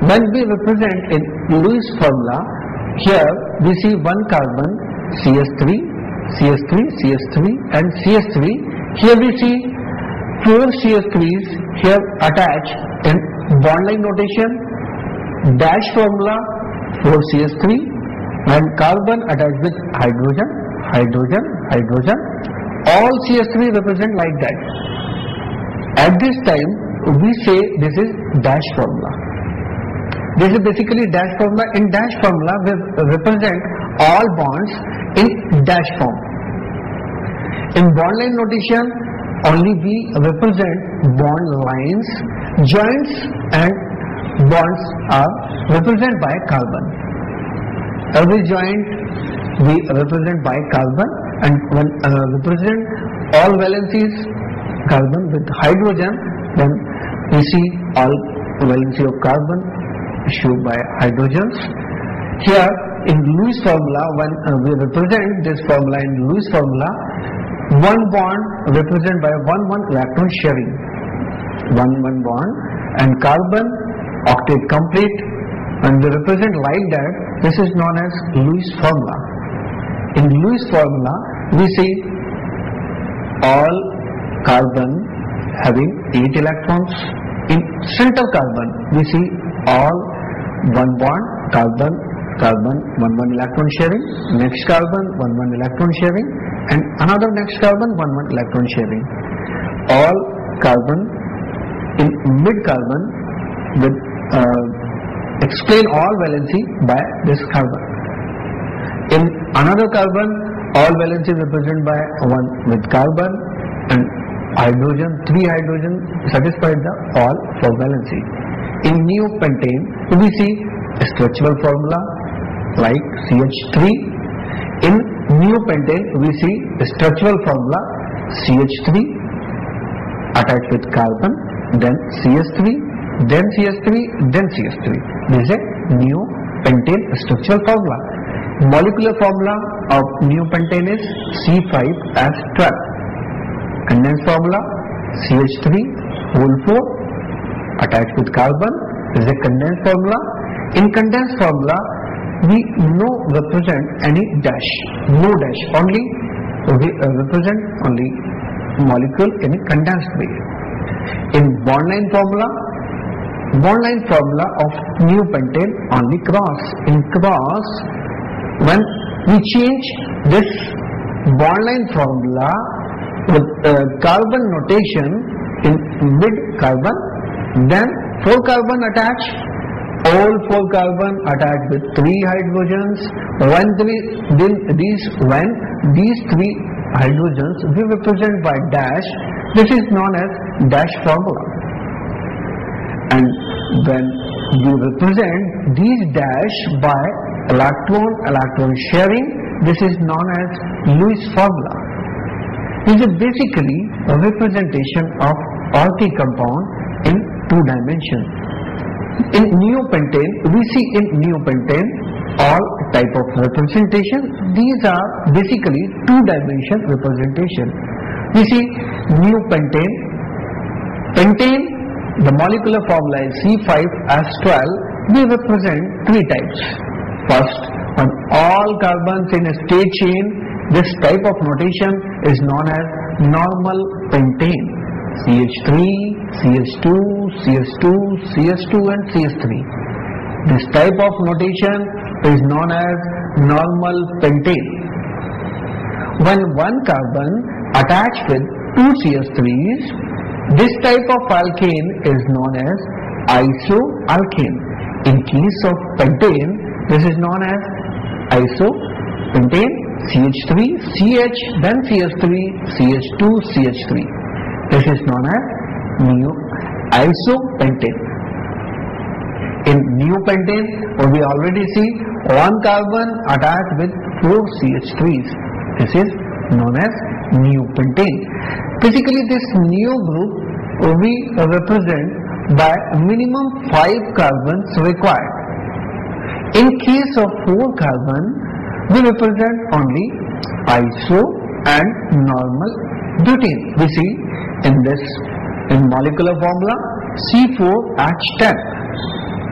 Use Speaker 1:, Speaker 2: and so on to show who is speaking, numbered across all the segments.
Speaker 1: When we represent in Lewis formula, here we see one carbon CS3, CS3, CS3 and CS3. Here we see 4 CS3s here attached in bond line notation, dash formula 4 CS3 and carbon attached with hydrogen, hydrogen, hydrogen. All CS3 represent like that. At this time we say this is dash formula. This is basically dash formula. In dash formula we represent all bonds in dash form. In bond line notation only we represent bond lines, joints and bonds are represented by carbon. Every joint we represent by carbon, and when represent all valencies carbon with hydrogen, then we see all valency of carbon shown by hydrogens. Here in Lewis formula, when we represent this formula in Lewis formula, one bond represented by one electron sharing, one bond, and carbon octet complete. When we represent like that, this is known as Lewis formula. In Lewis formula, we see all carbon having 8 electrons. In center carbon, we see all one bond, carbon, carbon, one electron sharing, next carbon, one electron sharing, and another next carbon, one electron sharing. All carbon in mid carbon with explain all valency by this carbon. In another carbon, all valency represented by one with carbon, and hydrogen, 3 hydrogen satisfied the all 4 valency. In neopentane, we see a structural formula like CH3. In neopentane, we see a structural formula CH3 attached with carbon, then CS3, then CS3, then CS3. This is a neopentane structural formula. Molecular formula of neopentane is C5H12. Condensed formula CH3 whole 4 attached with carbon is a condensed formula. In condensed formula, we no represent any dash, no dash, only we represent only molecule in a condensed way. In bond line formula of neopentane only cross. In cross, when we change this bond line formula with carbon notation in mid carbon, then 4 carbon attached, all 4 carbon attached with 3 hydrogens. When these 3 hydrogens we represent by dash, this is known as dash formula. And when you represent these dash by electron sharing, this is known as Lewis formula. This is basically a representation of alkyl compound in 2 dimensions. In neopentane, we see in neopentane all type of representation. These are basically 2-dimension representation. We see neopentane. Pentane, the molecular formula is C5H12. We represent 3 types. First, on all carbons in a state chain, this type of notation is known as normal pentane. CH3, CH2, CH2, CH2 and CH3. This type of notation is known as normal pentane. When one carbon attached with 2 CH3s, this type of alkane is known as isoalkane. In case of pentane, this is known as isopentane, CH3, CH, then CH3, CH2, CH3. This is known as isopentane. In neopentane, we already see 1 carbon attached with 4 CH3s. This is known as neopentane. Basically, this neo group we represent by minimum 5 carbons required. In case of 4 carbon, we represent only iso and normal butane. We see in molecular formula C4H10. In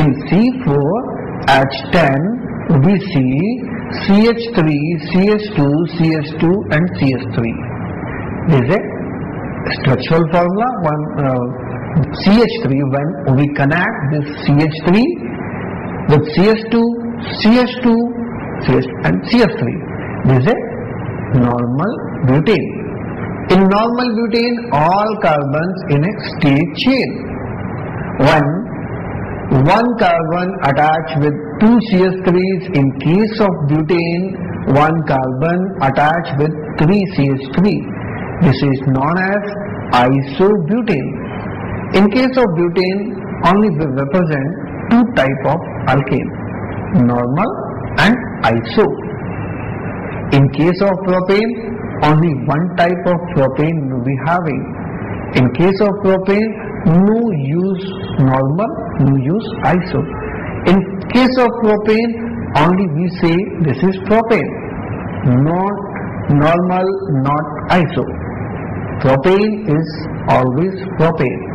Speaker 1: In C4H10 we see CH3, CH2, CH2 and CH3. This is a structural formula. CH3, when we connect this CH3 with CH2, CH2, CH and CH3. This is a normal butane. In normal butane, all carbons in a state chain. When one carbon attached with two CH3s, in case of butane, one carbon attached with three CH3. This is known as isobutane. In case of butane, only we represent two types of alkane, normal and iso. In case of propane, only one type of propane we will be having. In case of propane, no use normal, no use iso. In case of propane, only we say this is propane, not normal, not iso. Propane is always propane.